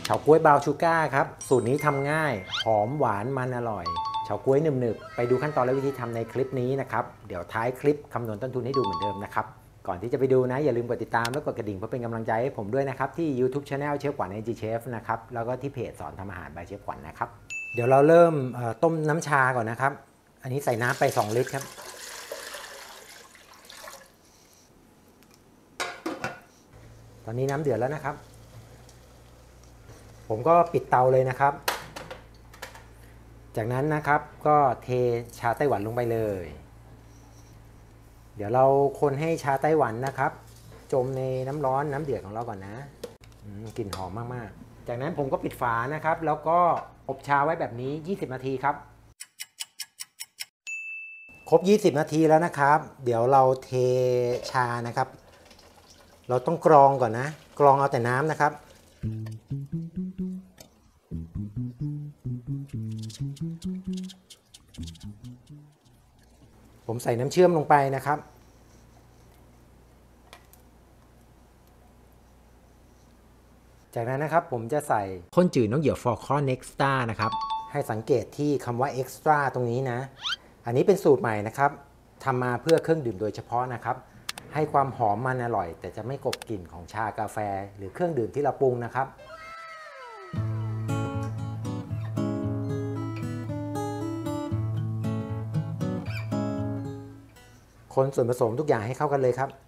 ฉาก๊วยบราวน์ชูการ์ครับสูตรนี้ทำง่ายหอมหวานมันอร่อยเฉาก๊วยหนึบๆไปดูขั้นตอนและวิธีทำในคลิปนี้นะครับเดี๋ยวท้ายคลิปคำนวณต้นทุนให้ดูเหมือนเดิมนะครับก่อนที่จะไปดูนะอย่าลืมกดติดตามและกดกระดิ่งเพื่อเป็นกำลังใจให้ผมด้วยนะครับที่ YouTube Channel เชฟขวัญ NG Chef นะครับแล้วก็ที่เพจสอนทำอาหาร by เชฟขวัญนะครับเดี๋ยวเราเริ่มต้มน้ำชาก่อนนะครับอันนี้ใส่น้ำไป2 ลิตรครับตอนนี้น้ำเดือดแล้วนะครับผมก็ปิดเตาเลยนะครับจากนั้นนะครับก็เทชาไต้หวันลงไปเลยเดี๋ยวเราคนให้ชาไต้หวันนะครับจมในน้ำร้อนน้ำเดือดของเราก่อนนะกลิ่นหอมมากๆจากนั้นผมก็ปิดฝานะครับแล้วก็อบชาไว้แบบนี้20 นาทีครับครบ20 นาทีแล้วนะครับเดี๋ยวเราเทชานะครับเราต้องกรองก่อนนะกรองเอาแต่น้ำนะครับผมใส่น้ำเชื่อมลงไปนะครับจากนั้นนะครับผมจะใส่ข้นจืดนกเหยี่ยวฟอร์คอนเอ็กซ์ตร้านะครับให้สังเกตที่คำว่าเอ็กซ์ตร้าตรงนี้นะอันนี้เป็นสูตรใหม่นะครับทำมาเพื่อเครื่องดื่มโดยเฉพาะนะครับให้ความหอมมันอร่อยแต่จะไม่กลบกลิ่นของชากาแฟหรือเครื่องดื่มที่เราปรุงนะครับคนส่วนผสมทุกอย่างให้เข้ากันเลยครับ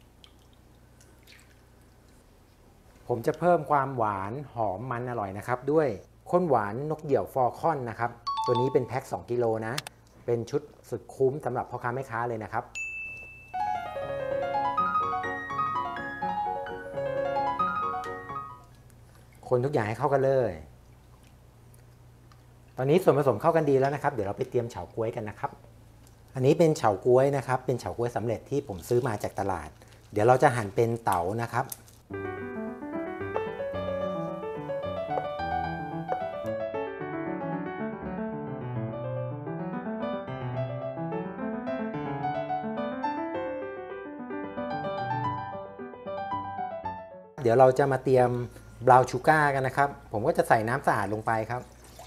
ผมจะเพิ่มความหวานหอมมันอร่อยนะครับด้วยข้นหวานนกเหยี่ยวฟอร์คอนนะครับตัวนี้เป็นแพ็ค2 กิโลนะเป็นชุดสุดคุ้มสำหรับพ่อค้าแม่ค้าเลยนะครับคนทุกอย่างให้เข้ากันเลยตอนนี้ส่วนผสมเข้ากันดีแล้วนะครับเดี๋ยวเราไปเตรียมเฉาก๊วยกันนะครับอันนี้เป็นเฉาก๊วยนะครับเป็นเฉาก๊วยสำเร็จที่ผมซื้อมาจากตลาดเดี๋ยวเราจะหั่นเป็นเต๋านะครับเดี๋ยวเราจะมาเตรียมบราวน์ชูการ์กันนะครับผมก็จะใส่น้ำสะอาดลงไปครับ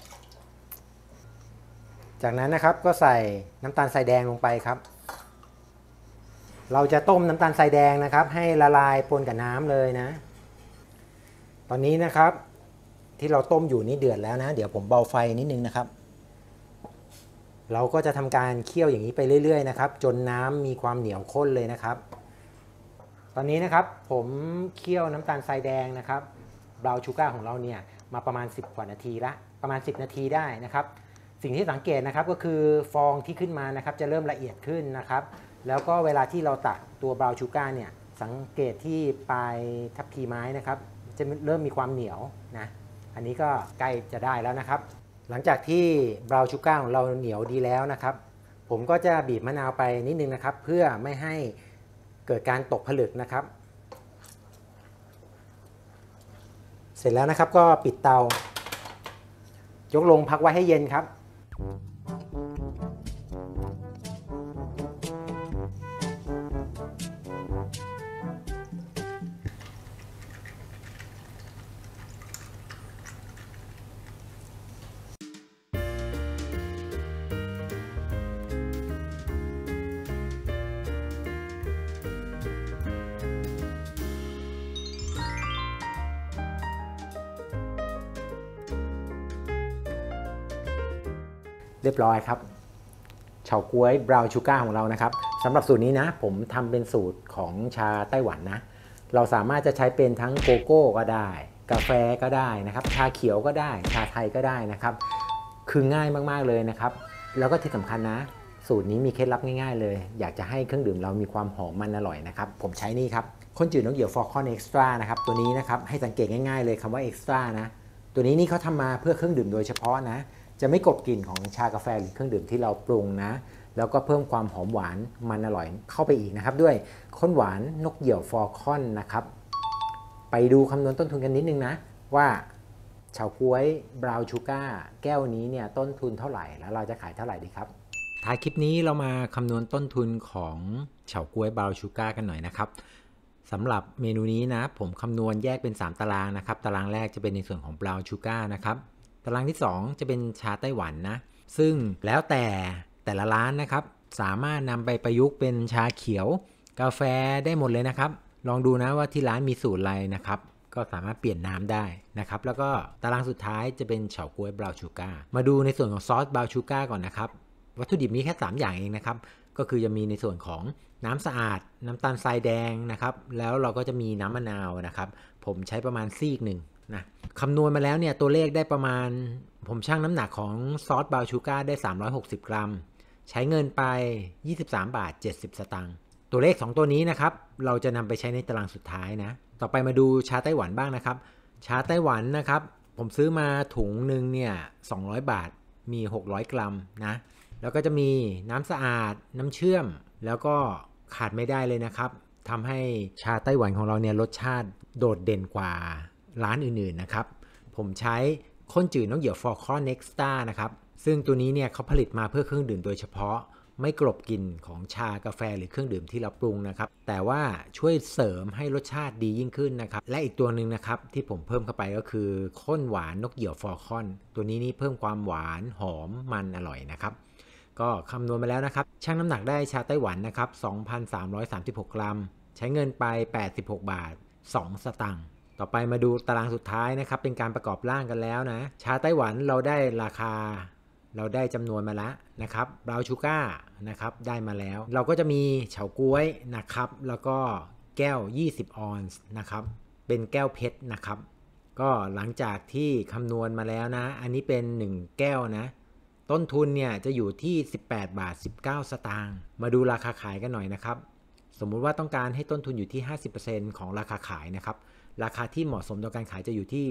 จากนั้นนะครับก็ใส่น้ำตาลทรายแดงลงไปครับเราจะต้มน้ำตาลทรายแดงนะครับให้ละลายปนกับน้ำเลยนะตอนนี้นะครับที่เราต้มอยู่นี่เดือดแล้วนะเดี๋ยวผมเบาไฟนิดนึงนะครับเราก็จะทำการเคี่ยวอย่างนี้ไปเรื่อยๆนะครับจนน้ำมีความเหนียวข้นเลยนะครับตอนนี้นะครับผมเคี่ยวน้ำตาลทรายแดงนะครับบราวน์ชูการ์ของเราเนี่ยมาประมาณ10 กว่านาทีละประมาณ10 นาทีได้นะครับสิ่งที่สังเกตนะครับก็คือฟองที่ขึ้นมานะครับจะเริ่มละเอียดขึ้นนะครับแล้วก็เวลาที่เราตักตัวบราวน์ชูการ์เนี่ยสังเกตที่ปลายทับพีไม้นะครับจะเริ่มมีความเหนียวนะอันนี้ก็ใกล้จะได้แล้วนะครับหลังจากที่บราวน์ชูการ์ของเราเหนียวดีแล้วนะครับผมก็จะบีบมะนาวไปนิดนึงนะครับเพื่อไม่ให้เกิดการตกผลึกนะครับเสร็จแล้วนะครับก็ปิดเตายกลงพักไว้ให้เย็นครับเรียบร้อยครับเฉาก๊วยบราวน์ชูการ์ของเรานะครับสำหรับสูตรนี้นะผมทำเป็นสูตรของชาไต้หวันนะเราสามารถจะใช้เป็นทั้งโกโก้ก็ได้กาแฟก็ได้นะครับชาเขียวก็ได้ชาไทยก็ได้นะครับคือง่ายมากๆเลยนะครับแล้วก็ที่สำคัญนะสูตรนี้มีเคล็ดลับง่ายๆเลยอยากจะให้เครื่องดื่มเรามีความหอมมันอร่อยนะครับผมใช้นี่ครับข้นจืดนกเหยี่ยวฟอร์คอนเอ็กซ์ตร้านะครับตัวนี้นะครับให้สังเกตง่ายๆเลยคำว่าเอ็กซ์ตร้านะตัวนี้นี่เขาทำมาเพื่อเครื่องดื่มโดยเฉพาะนะจะไม่กลบกลิ่นของชากาแฟหรือเครื่องดื่มที่เราปรุงนะแล้วก็เพิ่มความหอมหวานมันอร่อยเข้าไปอีกนะครับด้วยข้นหวานนกเหยี่ยวฟอร์คอนนะครับไปดูคำนวณต้นทุนกันนิดนึงนะว่าเฉาก๊วยบราวน์ชูการ์แก้วนี้เนี่ยต้นทุนเท่าไหร่แล้วเราจะขายเท่าไหร่ดีครับท้ายคลิปนี้เรามาคำนวณต้นทุนของเฉาก๊วยบราวน์ชูการ์กันหน่อยนะครับสำหรับเมนูนี้นะผมคำนวณแยกเป็น3ตารางนะครับตารางแรกจะเป็นในส่วนของ brown sugar นะครับตารางที่2จะเป็นชาไต้หวันนะซึ่งแล้วแต่ละร้านนะครับสามารถนำไปประยุกต์เป็นชาเขียวกาแฟได้หมดเลยนะครับลองดูนะว่าที่ร้านมีสูตรอะไรนะครับก็สามารถเปลี่ยนน้ำได้นะครับแล้วก็ตารางสุดท้ายจะเป็นเฉาก๊วย brown sugar มาดูในส่วนของซอส brown sugar ก่อนนะครับวัตถุดิบมีแค่3อย่างเองนะครับก็คือจะมีในส่วนของน้ำสะอาดน้ำตาลทรายแดงนะครับแล้วเราก็จะมีน้ำมะนาวนะครับผมใช้ประมาณซีกหนึ่งนะคำนวณมาแล้วเนี่ยตัวเลขได้ประมาณผมชั่งน้ำหนักของซอส brown sugar ได้360 กรัมใช้เงินไป23 บาท 70 สตางค์ตัวเลข2ตัวนี้นะครับเราจะนำไปใช้ในตารางสุดท้ายนะต่อไปมาดูชาไต้หวันบ้างนะครับชาไต้หวันนะครับผมซื้อมาถุงหนึ่งเนี่ย200 บาทมี600 กรัมนะแล้วก็จะมีน้ำสะอาดน้ำเชื่อมแล้วก็ขาดไม่ได้เลยนะครับทำให้ชาไต้หวันของเราเนี่ยรสชาติโดดเด่นกว่าร้านอื่นๆนะครับผมใช้ข้นจืดนกเหยี่ยวฟอร์คอนเน็กสตานะครับซึ่งตัวนี้เนี่ยเขาผลิตมาเพื่อเครื่องดื่มโดยเฉพาะไม่กลบกลิ่นของชากาแฟหรือเครื่องดื่มที่เราปรุงนะครับแต่ว่าช่วยเสริมให้รสชาติดียิ่งขึ้นนะครับและอีกตัวหนึ่งนะครับที่ผมเพิ่มเข้าไปก็คือข้นหวานนกเหยี่ยวฟอร์คอนตัวนี้นี่เพิ่มความหวานหอมมันอร่อยนะครับก็คำนวณมาแล้วนะครับชั่งน้ำหนักได้ชาไต้หวันนะครับ 2,336 กรัมใช้เงินไป86 บาท 2 สตางค์ต่อไปมาดูตารางสุดท้ายนะครับเป็นการประกอบร่างกันแล้วนะชาไต้หวันเราได้ราคาเราได้จำนวนมาแล้วนะครับบราวน์ชูการ์นะครับได้มาแล้วเราก็จะมีเฉาก๊วยนะครับแล้วก็แก้ว20 ออนซ์นะครับเป็นแก้วเพชรนะครับก็หลังจากที่คำนวณมาแล้วนะอันนี้เป็น1แก้วนะต้นทุนเนี่ยจะอยู่ที่18 บาท 19 สตางค์มาดูราคาขายกันหน่อยนะครับสมมุติว่าต้องการให้ต้นทุนอยู่ที่ 50% ของราคาขายนะครับราคาที่เหมาะสมต่อการขายจะอยู่ที่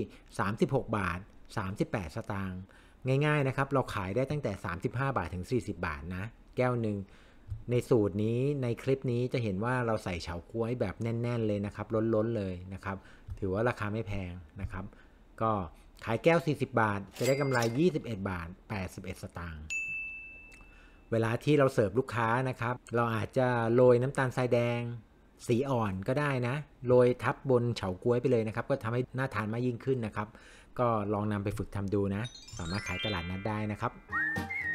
36 บาท 38 สตางค์ง่ายๆนะครับเราขายได้ตั้งแต่35 บาทถึง40 บาทนะแก้วหนึ่งในสูตรนี้ในคลิปนี้จะเห็นว่าเราใส่เฉาก๊วยแบบแน่นๆเลยนะครับล้นๆเลยนะครับถือว่าราคาไม่แพงนะครับก็ขายแก้ว40 บาทจะได้กำไร21 บาท 81 สตางค์เวลาที่เราเสิร์ฟลูกค้านะครับเราอาจจะโรยน้ำตาลทรายแดงสีอ่อนก็ได้นะโรยทับบนเฉาก๊วยไปเลยนะครับก็ทำให้น่าทานมากยิ่งขึ้นนะครับก็ลองนำไปฝึกทำดูนะสามารถขายตลาดนัดได้นะครับ